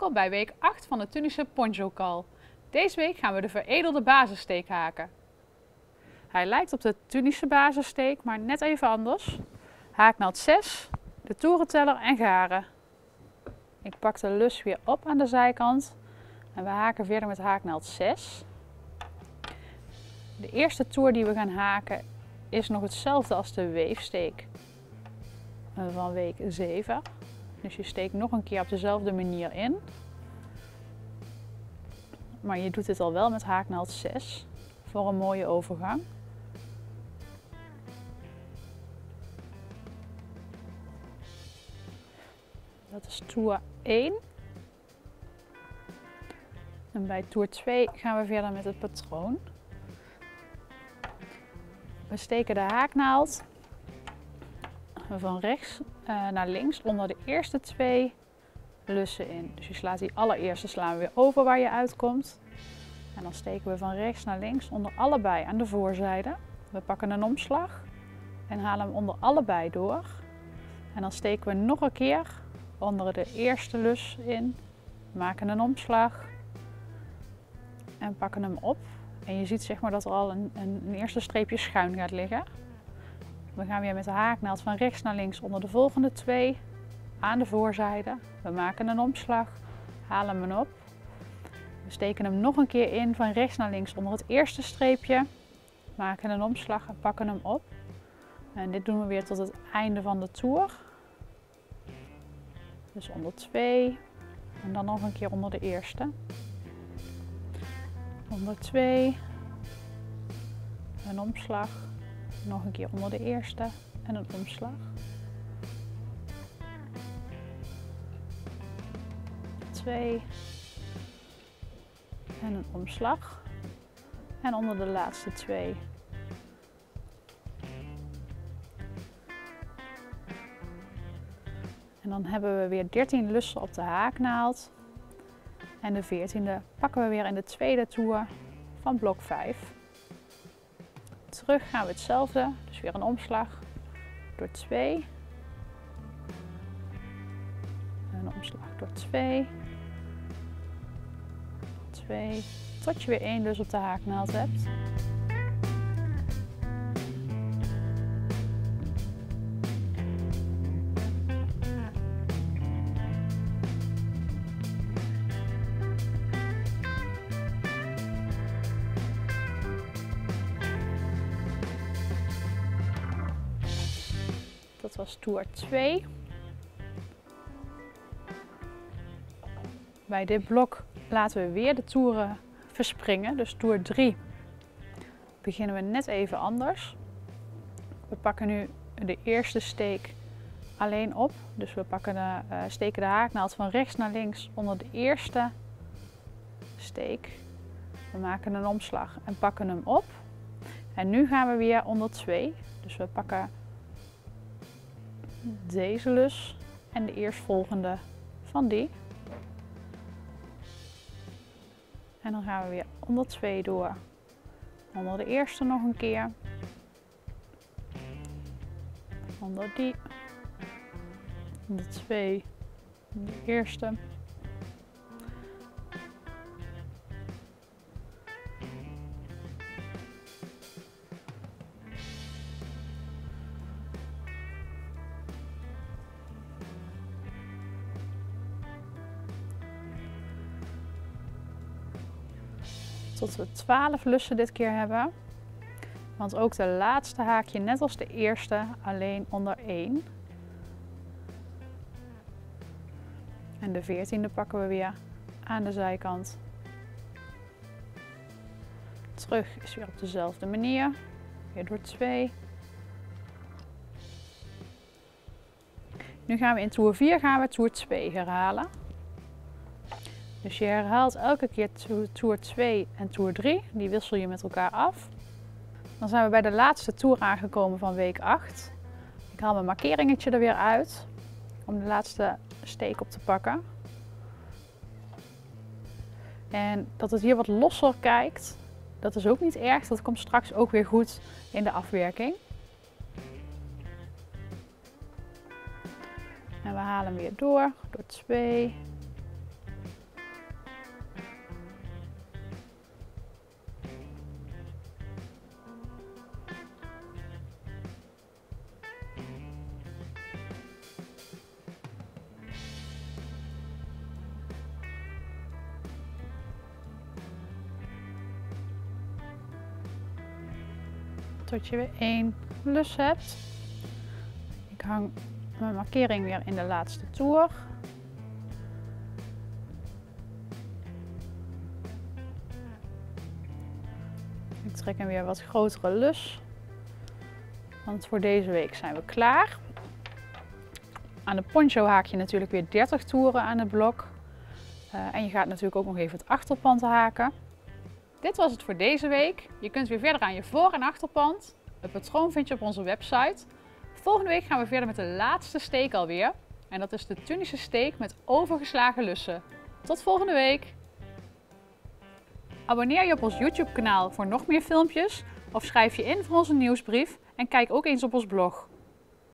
Welkom bij week 8 van de Tunische poncho call. Deze week gaan we de veredelde basissteek haken. Hij lijkt op de Tunische basissteek, maar net even anders. Haaknaald 6, de toerenteller en garen. Ik pak de lus weer op aan de zijkant en we haken verder met haaknaald 6. De eerste toer die we gaan haken is nog hetzelfde als de weefsteek van week 7. Dus je steekt nog een keer op dezelfde manier in. Maar je doet dit al wel met haaknaald 6 voor een mooie overgang. Dat is toer 1. En bij toer 2 gaan we verder met het patroon. We steken de haaknaald van rechts naar links onder de eerste 2 lussen in. Dus je slaat die allereerste slaan we weer over waar je uitkomt. En dan steken we van rechts naar links onder allebei aan de voorzijde. We pakken een omslag en halen hem onder allebei door. En dan steken we nog een keer onder de eerste lus in, maken een omslag en pakken hem op. En je ziet zeg maar dat er al een eerste streepje schuin gaat liggen. We gaan weer met de haaknaald van rechts naar links onder de volgende 2 aan de voorzijde. We maken een omslag, halen hem op. We steken hem nog een keer in van rechts naar links onder het eerste streepje. Maken een omslag en pakken hem op. En dit doen we weer tot het einde van de toer. Dus onder 2 en dan nog een keer onder de eerste. Onder 2, een omslag, nog een keer onder de eerste en een omslag. 2 en een omslag en onder de laatste 2. En dan hebben we weer 13 lussen op de haaknaald. En de 14e pakken we weer in de tweede toer van blok 5. Terug gaan we hetzelfde, dus weer een omslag door 2. Een omslag door 2. 2, tot je weer 1 lus op de haaknaald hebt. Dat was toer 2. Bij dit blok laten we weer de toeren verspringen. Dus toer 3 beginnen we net even anders. We pakken nu de eerste steek alleen op. Dus we steken de haaknaald van rechts naar links onder de eerste steek. We maken een omslag en pakken hem op. En nu gaan we weer onder 2. Dus we pakken deze lus en de eerstvolgende van die. En dan gaan we weer onder 2 door. Onder de eerste nog een keer. Onder die. Onder 2. De eerste. Tot we 12 lussen dit keer hebben. Want ook de laatste haak je net als de eerste alleen onder 1. En de 14e pakken we weer aan de zijkant. Terug is weer op dezelfde manier. Weer door 2. Nu gaan we in toer 4 toer 2 herhalen. Dus je herhaalt elke keer toer 2 en toer 3. Die wissel je met elkaar af. Dan zijn we bij de laatste toer aangekomen van week 8. Ik haal mijn markeringetje er weer uit om de laatste steek op te pakken. En dat het hier wat losser kijkt, dat is ook niet erg. Dat komt straks ook weer goed in de afwerking. En we halen hem weer door 2. tot je weer 1 lus hebt. Ik hang mijn markering weer in de laatste toer. Ik trek een weer wat grotere lus, want voor deze week zijn we klaar. Aan de poncho haak je natuurlijk weer 30 toeren aan het blok. En je gaat natuurlijk ook nog even het achterpand haken. Dit was het voor deze week. Je kunt weer verder aan je voor- en achterpand. Het patroon vind je op onze website. Volgende week gaan we verder met de laatste steek alweer. En dat is de Tunische steek met overgeslagen lussen. Tot volgende week! Abonneer je op ons YouTube kanaal voor nog meer filmpjes. Of schrijf je in voor onze nieuwsbrief. En kijk ook eens op ons blog.